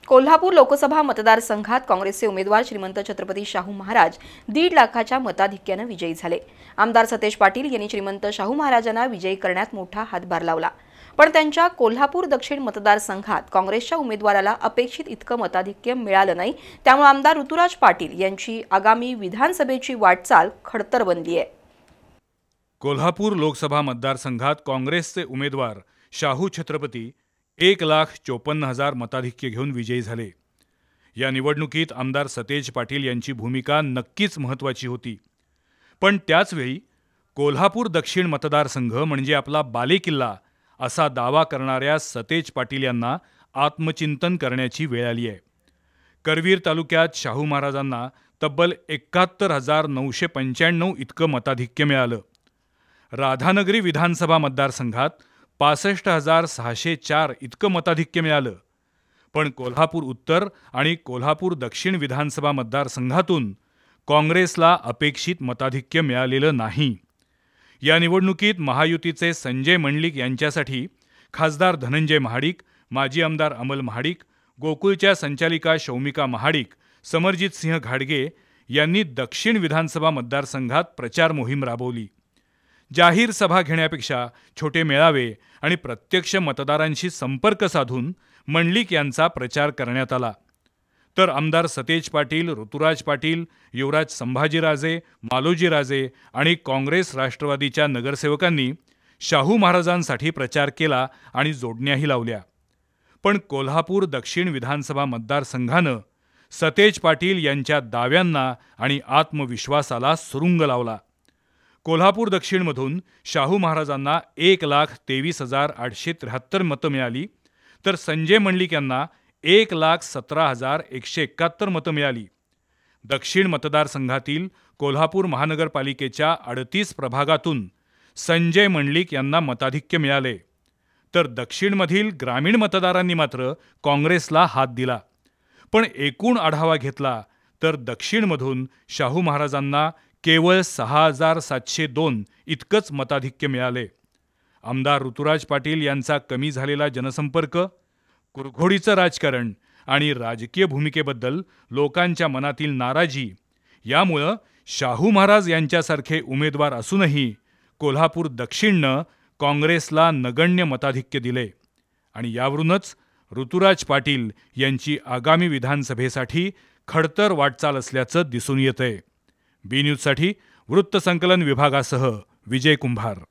कोल्हापूर लोकसभा मतदारसंघात काँग्रेसचे उमेदवार श्रीमंत छत्रपती शाहू महाराज 1.5 लाखाच्या मताधिक्याने विजयी झाले। आमदार सतेज पाटील यांनी श्रीमंत शाहू महाराजांना विजयी करण्यात मोठा हातभार लावला, पण त्यांच्या कोल्हापूर दक्षिण मतदारसंघात काँग्रेसच्या उमेदवाराला अपेक्षित इतकं मताधिक्य मिळालं नाही। त्यामुळे आमदार ऋतुराज पाटील यांची आगामी विधानसभेची वाटचाल खडतर बनली आहे। कोल्हापूर लोकसभा मतदारसंघात काँग्रेसचे उमेदवार शाहू छत्रपती 1,54,000 मताधिक्य घेऊन विजयी झाले। या निवडणुकीत आमदार सतेज पाटील यांची भूमिका नक्कीच महत्त्वाची होती, पण त्याचवेळी कोल्हापूर दक्षिण मतदारसंघ म्हणजे आपला बालेकिल्ला असा दावा करणाऱ्या सतेज पाटील यांना आत्मचिंतन करण्याची वेळ आली आहे। करवीर तालुक्यात शाहू महाराजांना तब्बल 71,995 इतकं मताधिक्य मिळालं। राधानगरी विधानसभा मतदारसंघात 65,604 इतकं मताधिक्य मिळालं, पण कोल्हापूर उत्तर आणि कोल्हापूर दक्षिण विधानसभा मतदारसंघातून काँग्रेसला अपेक्षित मताधिक्य मिळालेलं नाही। या निवडणुकीत महायुतीचे संजय मंडलिक यांच्यासाठी खासदार धनंजय महाडिक, माजी आमदार अमल महाडिक, गोकुळच्या संचालिका शौमिका महाडिक, समरजित सिंह घाडगे यांनी दक्षिण विधानसभा मतदारसंघात प्रचार मोहीम राबवली। जाहीर सभा घेण्यापेक्षा छोटे मेळावे आणि प्रत्यक्ष मतदारांशी संपर्क साधून मंडलिक यांचा प्रचार करण्यात आला। तर आमदार सतेज पाटील, ऋतुराज पाटील, युवराज संभाजीराजे, मालोजीराजे आणि काँग्रेस राष्ट्रवादीच्या नगरसेवकांनी शाहू महाराजांसाठी प्रचार केला आणि जोडण्याही लावल्या। पण कोल्हापूर दक्षिण विधानसभा मतदारसंघानं सतेज पाटील यांच्या दाव्यांना आणि आत्मविश्वासाला सुरुंग लावला। कोल्हापूर दक्षिणमधून शाहू महाराजांना 1,23,873 मतं मिळाली, तर संजय मंडलिक यांना 1,17,171 मतं मिळाली। दक्षिण मतदारसंघातील कोल्हापूर महानगरपालिकेच्या 38 प्रभागातून संजय मंडलिक यांना मताधिक्य मिळाले, तर दक्षिणमधील ग्रामीण मतदारांनी मात्र काँग्रेसला हात दिला। पण एकूण आढावा घेतला तर दक्षिणमधून शाहू महाराजांना केवळ 6,702 इतकंच मताधिक्य मिळाले। आमदार ऋतुराज पाटील यांचा कमी झालेला जनसंपर्क, कुरघोडीचं राजकारण आणि राजकीय भूमिकेबद्दल लोकांच्या मनातील नाराजी यामुळे शाहू महाराज यांच्यासारखे उमेदवार असूनही कोल्हापूर दक्षिणनं काँग्रेसला नगण्य मताधिक्य दिले आणि यावरूनच ऋतुराज पाटील यांची आगामी विधानसभेसाठी खडतर वाटचाल असल्याचं दिसून येतंय। बी न्यूजसाठी वृत्तसंकलन विभागासह विजय कुंभार।